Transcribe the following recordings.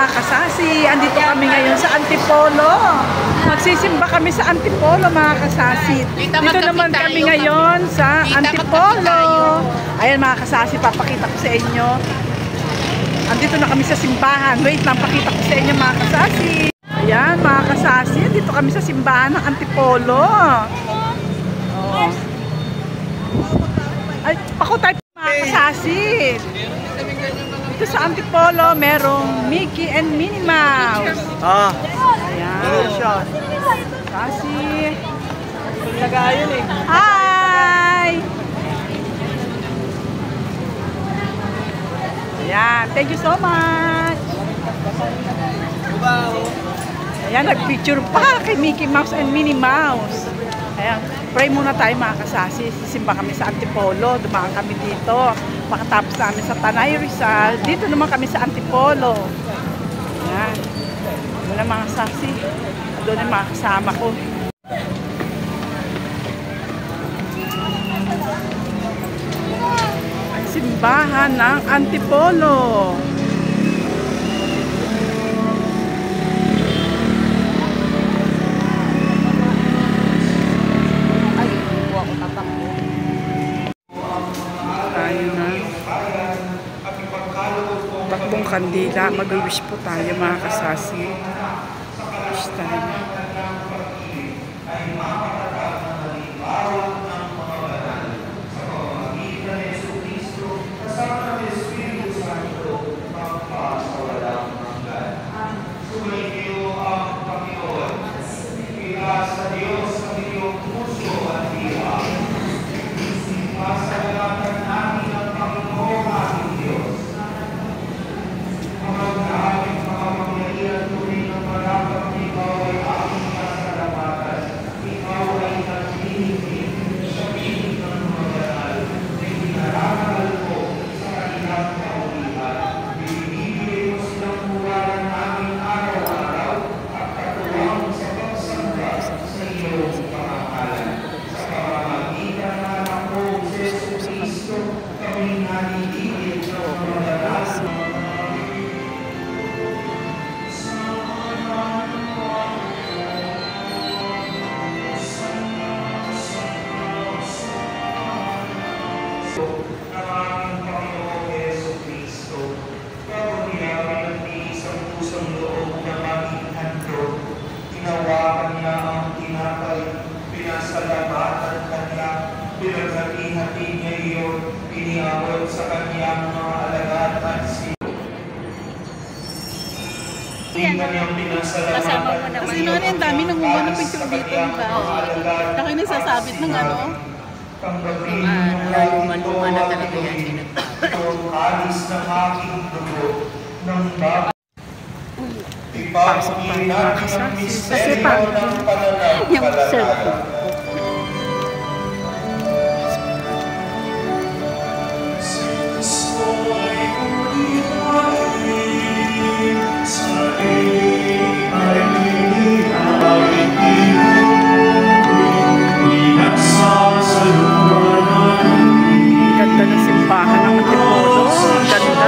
kasasi, andito kami ngayon sa Antipolo. Magsisimba kami sa Antipolo mga kasasi. Dito naman kami ngayon sa Antipolo. Ayan mga kasasi, papakita ko sa inyo. Andito na kami sa simbahan. Wait lang, pakita ko sa inyo mga kasasi. Ayan mga kasasi, dito kami sa simbahan ng Antipolo. Oh. Ay, pakutay mga kasasi. Dito sa Antipolo, merong Mickey and Minnie Mouse. Ayan. Kasi nagayon eh. Hi! Ayan, thank you so much. Ayan, nag-picture pa kay Mickey Mouse and Minnie Mouse. Ayan, pray muna tayo mga kasasi. Sisimba kami sa Antipolo. Dumaan kami dito. Makatapos namin sa Tanay Rizal. Dito naman kami sa Antipolo. Ayan. Doon na mga kasasi. Doon na mga kasama ko. Ang simbahan ng Antipolo. Bakbong kandila, mag-wish po tayo mga kasasi. Wish tayo. Pinaghati-hati niya iyon, iniabot sa kanyang mga alagad at kanyang pinasalamatan. Kasi noon yung dami nang umano picture dito, diba? Ako yung nagsasabit ng ano? Luma na talaga yan. Alis ng aking dugo ng Pasok tayo mga kasasi. Kasi pagod yung cellphone. Ganda ng simbahan ng Antipolo. Ganda.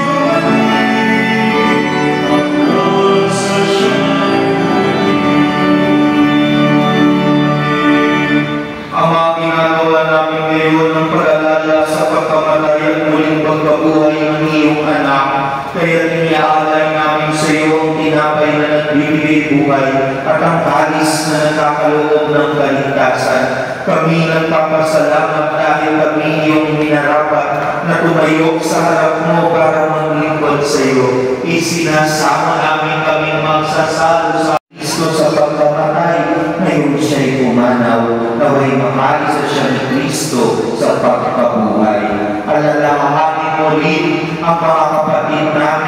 Ang mga ginagawa namin ngayon ng pag-alala sa pagkamatay at muling pagkabuhay ng iyong anak, kaya iniaalay namin sa iyo ang tinapay na nagbibigay buhay at ang kalis na nagkakaloob ng kaligtasan. Kami nagpapasalamat dahil kami iyong minarapat na tumayo sa harap mo para maglingkod sa iyo. Isinasama namin kaming magsasalo sa Kristo sa pagkamatay. Ngayon siya'y pumanaw, naway makalisa siya ni Kristo sa pagkabuhay. Alalahanin mo rin ang mga kapatid namin.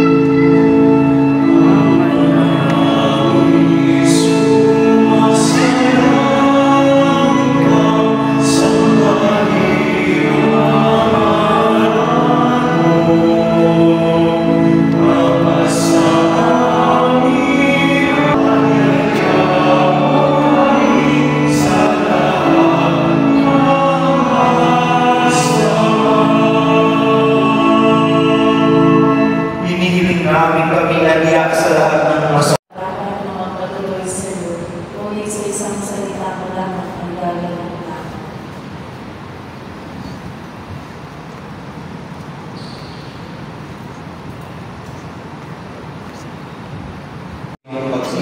Yes.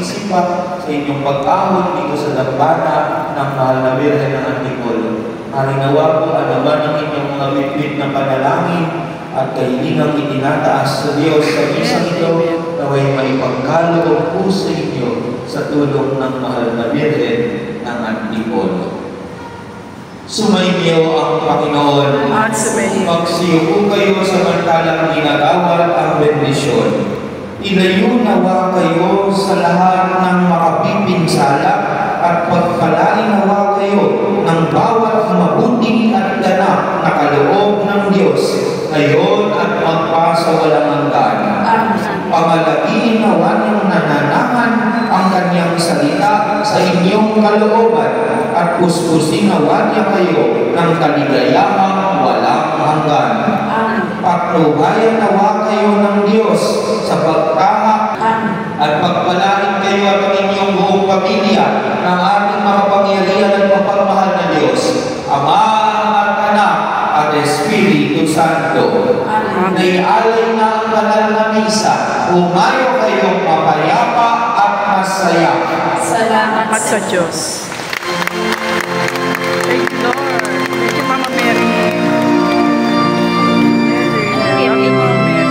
pagsisimba, sa inyong pag-ahon dito sa dambana ng mahal na Birhen ng Antipolo. Harinawa po anuman ang inyong mga bitbit na panalangin at kahilingang itinataas sa Diyos sa isang ito, naway may pagkaloob po sa inyo sa tulong ng mahal na Birhen ng Antipolo. Sumainyo ang Panginoon. At sumainyo. Magsiyo po kayo samantalang ginagawad ang bendisyon. Ilayo nawa kayo sa lahat ng makapipinsala at pagpalain nawa kayo ng bawat mabuti at ganap na kaloob ng Diyos ngayon at magpasawalang hanggan. Pamalagiin nawa niyong nananahan ang kanyang salita sa inyong kalooban at puspusin nawa niya kayo ng kaligayahang walang hanggan. Patnubayan nawa kayo ng Diyos sa pagtama at pagpalain kayo at ang inyong buong pamilya ng ating makapangyarihan at mapagmahal na Diyos, Ama at Anak at Espiritu Santo. Naialay na ang banal na misa, umayo kayong mapayapa at masaya. Salamat sa Diyos. Thank you, Lord. Thank you, Mama Mary. Love you, Mama Mary.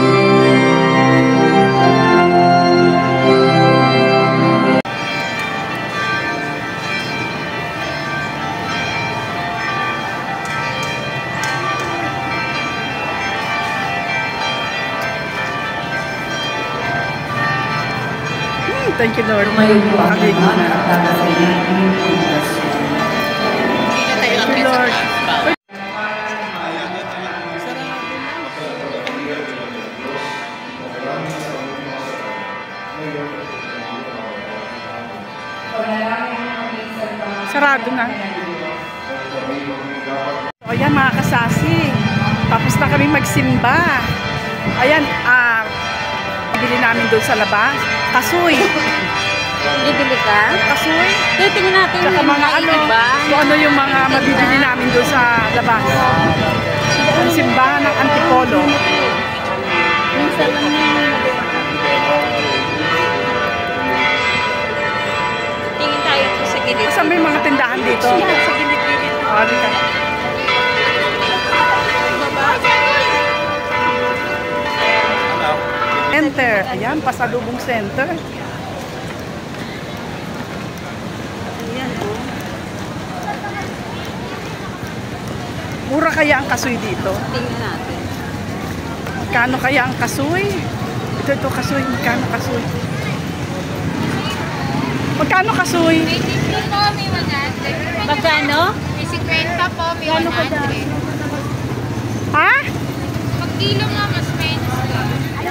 Thank you, Lord. Thank you, Lord. Sarado na. So, ayan mga kasasi. Tapos na kami magsimba. Ayan, bili namin doon sa labas. Kasoy. Bibili ka? Kasoy. Titingnan natin Saka mga ano, kung ano yung mga mabibili namin doon sa labas. Ang simbahan ng Antipolo. Minsan lang yun. Tingin tayo po sa gilid. Saan may mga tindahan dito? Sa gilid-gilid. Halika. Center. Ayan, pasalubong center. Ayan, oh. Mura kaya ang kasoy dito? Tingnan natin. Magkano kaya ang kasoy? Ito kasoy. Magkano kasoy? Magkano kasoy? May 50 po, may 100. Magkano? May 50 po, may 100. Ha? Pag kilo nga, mas minus ka.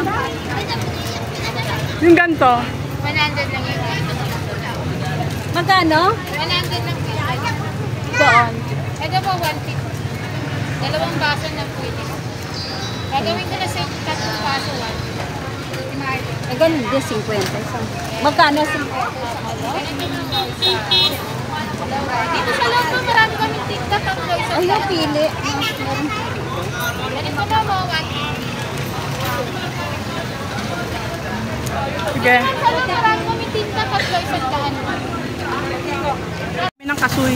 Yung ganito? 100 lang yun. Magkano? 100 lang po. Doon. Ito po, 150. Dalawang baso na po ito. Gagawin ko na sa tatlong baso, 1. Eh, ganun din, 50. Isang. Magkano? 50. Ganito lang po isa. Dito sa loob po, marami kami tatlo isa. Ayaw, pili. Ganito na mo, 1. Sige. Sa loob, marami kami tatlo isang daan. Kami ng kasoy.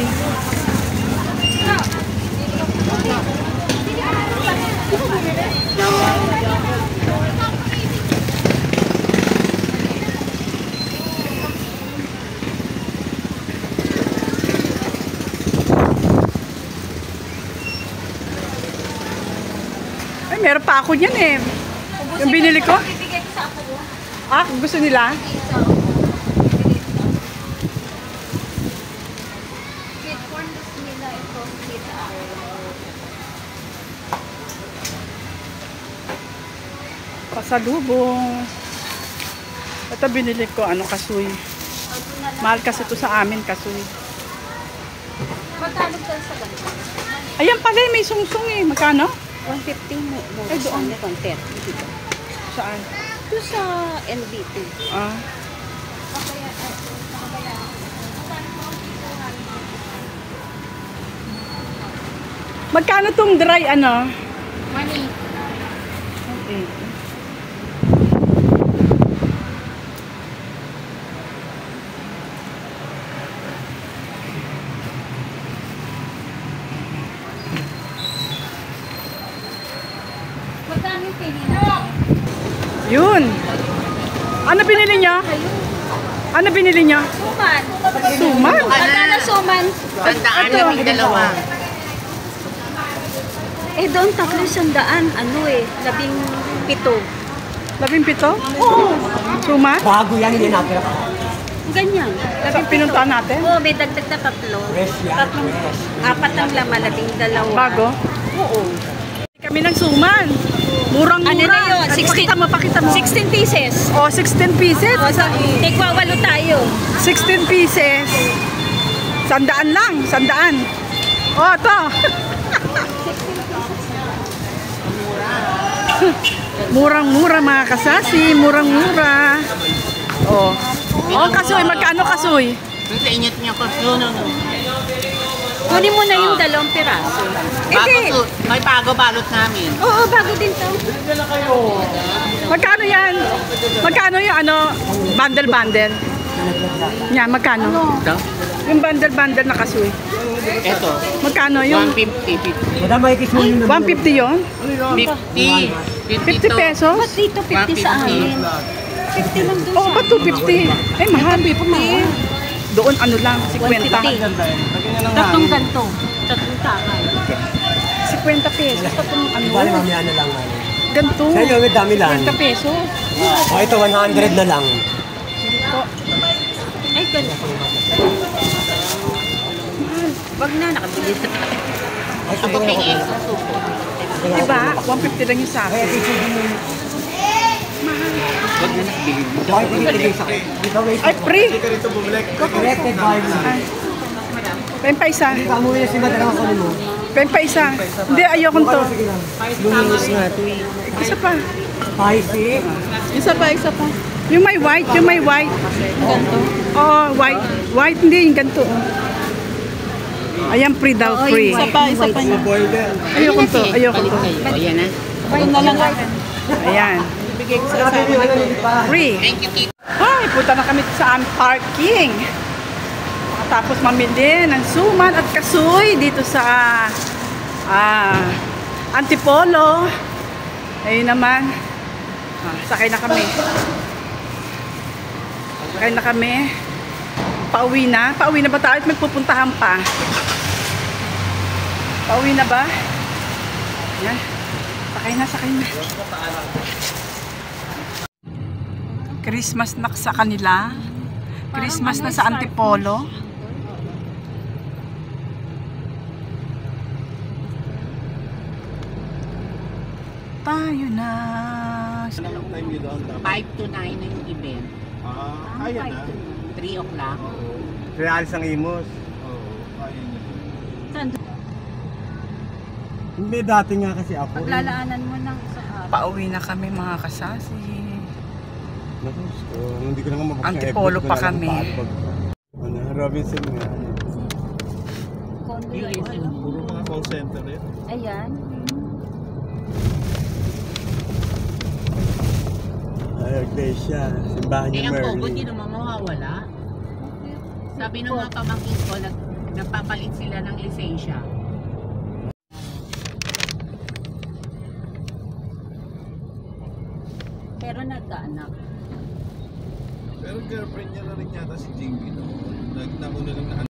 Ay, meron pa ako niyan eh. Yung binili ko. Ah, gusto nila? Pasalubong. Ito binili ko, ano, kasoy. Mahal kasi ito sa amin, kasoy. Magkano ka sa ganito? Ayan pala, may sungsung eh. Magkano? 150 mo. Ay, doon. 130. Dito. Saan? Ito sa NBT. Ah. Magkano tong dry, ano? Money. Okay. Yun. Ano binili niyo? Ano binili niyo? Suman. Suman? Magkano suman? Tandaan lang yung dalawa. Eh doon tatlo 100. Ano eh, 17. 17? Oo. Suman? Bago yan, hindi natin. Ganyan. Sa pinuntahan natin? Oo, may dagdag na 3. Fresh yan, Tatlong, fresh. 4 ang laman, 12. Bago? Oo. Kami ng suman. Murang-mura. Ano na yun? 16. Pakita mo. 16 pieces. Oh, 16 pieces. O, so, tigwa 8 tayo. 16 pieces. 100 lang. 100. Oh, to. Murang-mura mga kasasi. Murang-mura. Oh. Oh, kasoy. Magkano kasoy? Yung sa inyo niya ko. No. Kunin mo na yung 2 piraso. Bago, may bago balot namin. Oo, bago din to. Magkano yan? Magkano yung ano, bundle-bundle? Yan, magkano? Ito? Yung bundle-bundle na kasoy. Ito. Magkano yung 150. Madam, may kiss mo yun. 150 yun? 50. 50 pesos? Ba't dito 50 sa amin? 50 lang doon Oo, sa ba't 250? Eh, mahal. Doon ano lang, 50. 150. Tatlong ganto. Tatlong takay. 50 pesos. Tatlong ano? Bali, mamaya na lang. Ganito. Sa inyo, may dami lang. 50 pesos. O, ito, 100 na lang. Ay, ganto. Wag na, nakabili sa Ako pingin sa suko. Diba? 150 lang yung sa akin. Huwag na nakabili. Dahil tinitigil sa akin. Dito, wait. Ay, free! Corrected by me. Pempa isa. Kamuwi na si Madam ako mo. Pempa isa. Hindi, ayokong to. Sige lang. Luminis nga ito. Isa pa. Spicy. Isa pa. Yung may white. Ganto? Oo, white. White, hindi yung ganito. Ayan, free daw, free. Isa pa Ayokong to. Palit kayo. O, yan na. Ayan. Free. Thank you, Tito. Ay, punta na kami sa parking. Tapos mamili ng suman at kasoy dito sa Antipolo. Ayun naman. Sakay na kami. Pauwi na ba tayo at may pupuntahan pa? Pauwi na ba? Yan. Sakay na. Christmas na sa kanila. Christmas na sa Antipolo. Tayo na. 5 to 9 na yung event. Kaya na. 3 o'clock. Realis ang imos. Hindi, dati nga kasi ako. Paglalaanan mo ng sa Pauwi na kami mga kasasi. Naku, hindi ko na nga mabuksan. Antipolo pa kami. Ano, Robinson nga. USM. Puro mga call center eh. Ayan. Ay, Iglesia. Simbahan Eh, niya ang Pogo, Merly. di naman mawawala. Sabi ng mga pamangkin ko, nagpapalit sila ng lisensya. Pero nagkaanak. Pero girlfriend niya na rin yata si Jamie. No? Nagtamo na lang na